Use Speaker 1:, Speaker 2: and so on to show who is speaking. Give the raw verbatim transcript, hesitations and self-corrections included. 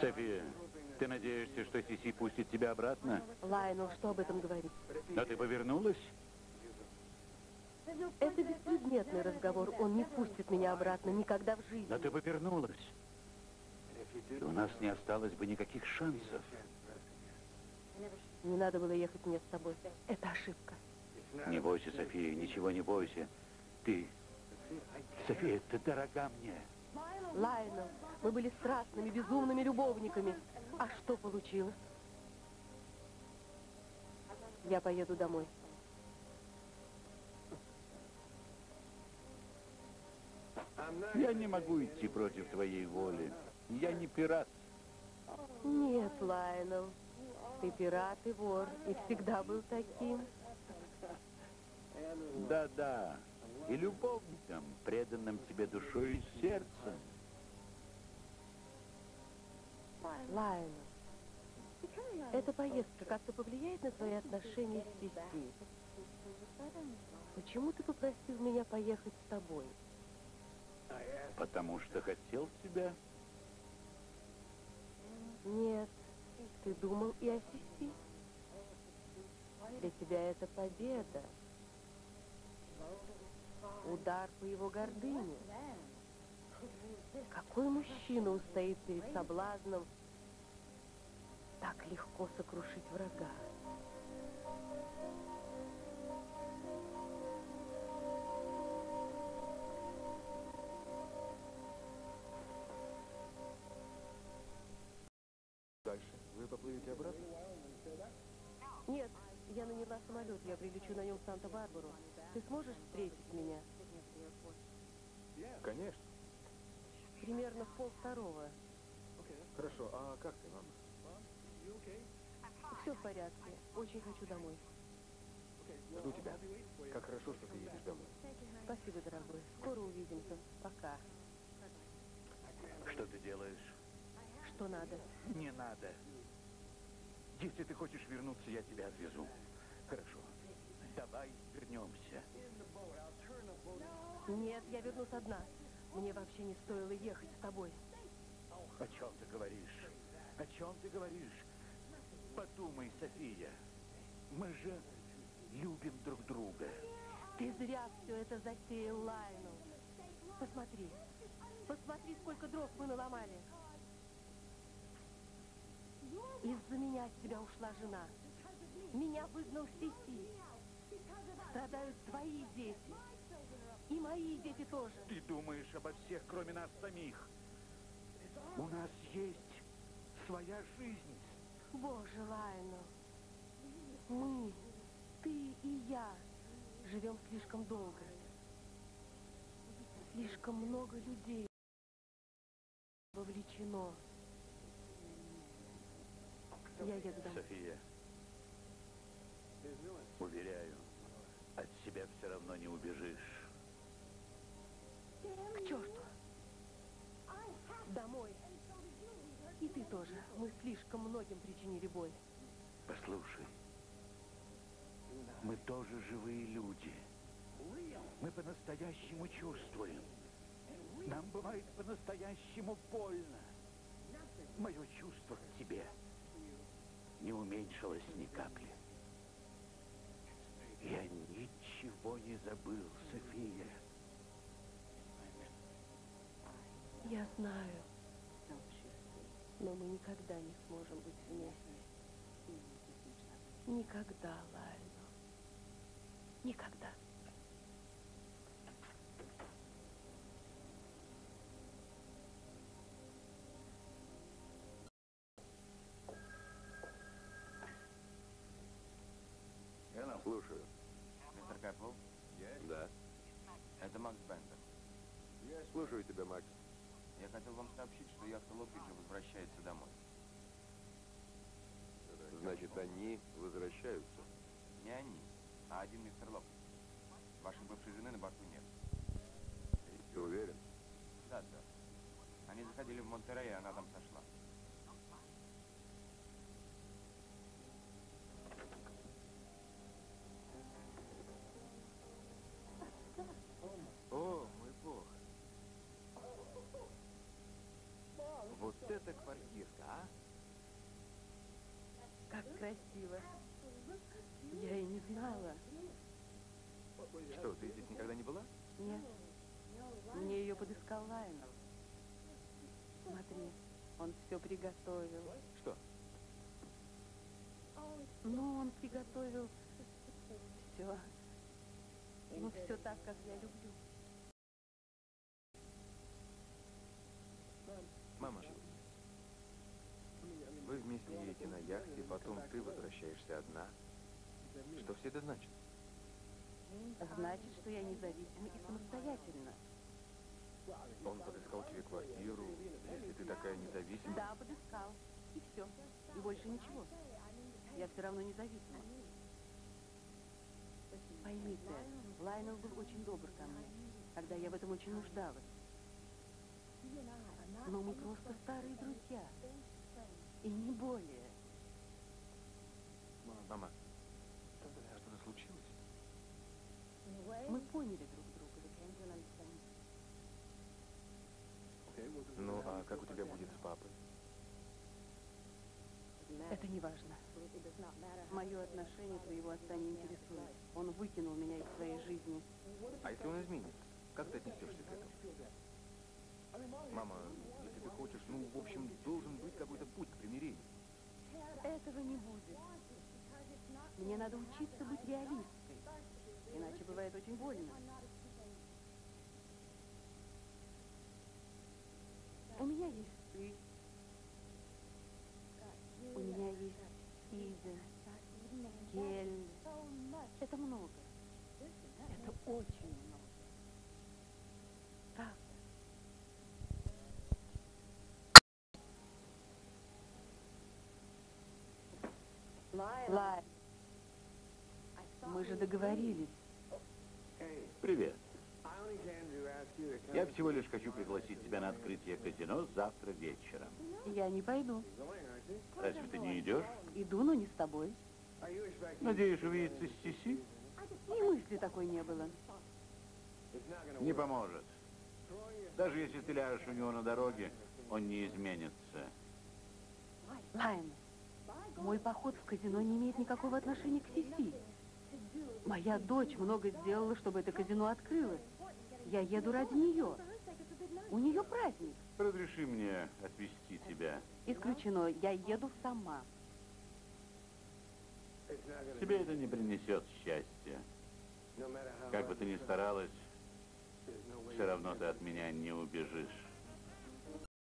Speaker 1: София, ты надеешься, что Сиси пустит тебя обратно?
Speaker 2: Лайонел, что об этом говорить?
Speaker 1: Но ты повернулась?
Speaker 2: Это беспредметный разговор. Он не пустит меня обратно никогда в жизни.
Speaker 1: Но ты повернулась. И у нас не осталось бы никаких шансов.
Speaker 2: Не надо было ехать мне с тобой. Это ошибка.
Speaker 1: Не бойся, София, ничего не бойся. Ты, София, ты дорога мне.
Speaker 2: Лайонел, мы были страстными, безумными любовниками. А что получилось? Я поеду домой.
Speaker 1: Я не могу идти против твоей воли. Я не пират.
Speaker 2: Нет, Лайонел, ты пират и вор, и всегда был таким.
Speaker 1: Да-да, и любовником, преданным тебе душой и сердцем.
Speaker 2: Лайонел, эта поездка как-то повлияет на твои отношения с Сиси? Почему ты попросил меня поехать с тобой?
Speaker 1: Потому что хотел тебя.
Speaker 2: Нет, ты думал и о Сиси. Для тебя это победа. Удар по его гордыне. Какой мужчина устоит перед соблазном так легко сокрушить врага?
Speaker 3: Дальше. Вы поплывете обратно?
Speaker 2: Нет, я наняла самолет, я прилечу на нем в Санта-Барбару. Ты сможешь встретить меня?
Speaker 3: Конечно.
Speaker 2: Примерно в полвторого.
Speaker 3: Хорошо, а как ты, мама?
Speaker 2: Все в порядке. Очень хочу домой.
Speaker 3: Жду тебя. Как хорошо, что ты едешь домой.
Speaker 2: Спасибо, дорогой. Скоро увидимся. Пока.
Speaker 1: Что ты делаешь?
Speaker 2: Что надо?
Speaker 1: Не надо. Если ты хочешь вернуться, я тебя отвезу. Хорошо. Давай вернемся.
Speaker 2: Нет, я вернусь одна. Мне вообще не стоило ехать с тобой.
Speaker 1: О чем ты говоришь? О чем ты говоришь? Подумай, София. Мы же любим друг друга.
Speaker 2: Ты зря все это затеял, Лайонел. Посмотри. Посмотри, сколько дров мы наломали. Из-за меня от тебя ушла жена. Меня выгнал Сиси. Страдают твои дети. И мои дети тоже.
Speaker 1: Ты думаешь обо всех, кроме нас самих. У нас есть своя жизнь.
Speaker 2: Боже, Лайонел. Мы, ты и я, живем слишком долго. Слишком много людей вовлечено. Я еду домой.
Speaker 1: София, уверяю, от себя все равно не убежишь.
Speaker 2: К черту. Домой. И ты тоже. Мы слишком многим причинили боль.
Speaker 1: Послушай, мы тоже живые люди. Мы по-настоящему чувствуем. Нам бывает по-настоящему больно. Мое чувство к тебе не уменьшилось ни капли. Я ничего не забыл, София.
Speaker 2: Я знаю. Но мы никогда не сможем быть вместе. Никогда, Лайонел. Никогда.
Speaker 4: Слушаю.
Speaker 5: Мистер Кэппл?
Speaker 4: Да.
Speaker 5: Это Макс Бендер.
Speaker 4: Слушаю тебя, Макс.
Speaker 5: Я хотел вам сообщить, что яхта Локвиджа возвращается домой.
Speaker 4: Значит, они возвращаются.
Speaker 5: Не они, а один мистер Локвидж. Вашей бывшей жены на борту нет.
Speaker 4: Ты уверен?
Speaker 5: Да, сэр. Они заходили в Монтерей, и она там сошла.
Speaker 3: О, мой бог. Вот это квартирка, а?
Speaker 2: красиво. Я и не знала.
Speaker 5: Что, ты здесь никогда не была?
Speaker 2: Нет. Мне ее подыскал Лайонел. Смотри, он все приготовил.
Speaker 5: Что?
Speaker 2: Ну, он приготовил все. Ну, все так, как я люблю.
Speaker 5: Мама, вы вместе едете на яхте, потом ты возвращаешься одна. Что все это значит?
Speaker 2: Значит, что я независима и самостоятельна.
Speaker 5: Он подыскал тебе квартиру, если ты такая независимая.
Speaker 2: Да, подыскал. И все. И больше ничего. Я все равно независима. Пойми ты, Лайонел был очень добр ко мне, когда я в этом очень нуждалась. Но мы просто старые друзья. И не более.
Speaker 5: Мама, что-то случилось?
Speaker 2: Мы поняли друг друга.
Speaker 5: Ну, а как у тебя будет с папой?
Speaker 2: Это не важно. Мое отношение твоего отца не интересует. Он выкинул меня из своей жизни.
Speaker 5: А если он изменит? Как ты отнесешься к этому? Мама, если ты хочешь, ну, в общем, должен быть какой-то путь к примирению.
Speaker 2: Этого не будет. Мне надо учиться быть реалисткой. Иначе бывает очень больно. У меня есть ты. У меня есть Ида, Кель. Это много. Это очень много. Правда. Лай, мы же договорились.
Speaker 6: Привет. Я всего лишь хочу пригласить тебя на открытие казино завтра вечером.
Speaker 2: Я не пойду.
Speaker 6: Разве ты не идешь?
Speaker 2: Иду, но не с тобой.
Speaker 6: Надеюсь увидеться с Сиси?
Speaker 2: И мысли такой не было.
Speaker 6: Не поможет. Даже если ты ляжешь у него на дороге, он не изменится.
Speaker 2: Лайонел, мой поход в казино не имеет никакого отношения к Сиси. Моя дочь много сделала, чтобы это казино открылось. Я еду ради нее. У нее праздник.
Speaker 6: Разреши мне отвезти тебя.
Speaker 2: Исключено, я еду сама.
Speaker 6: Тебе это не принесет счастья. Как бы ты ни старалась, все равно ты от меня не убежишь.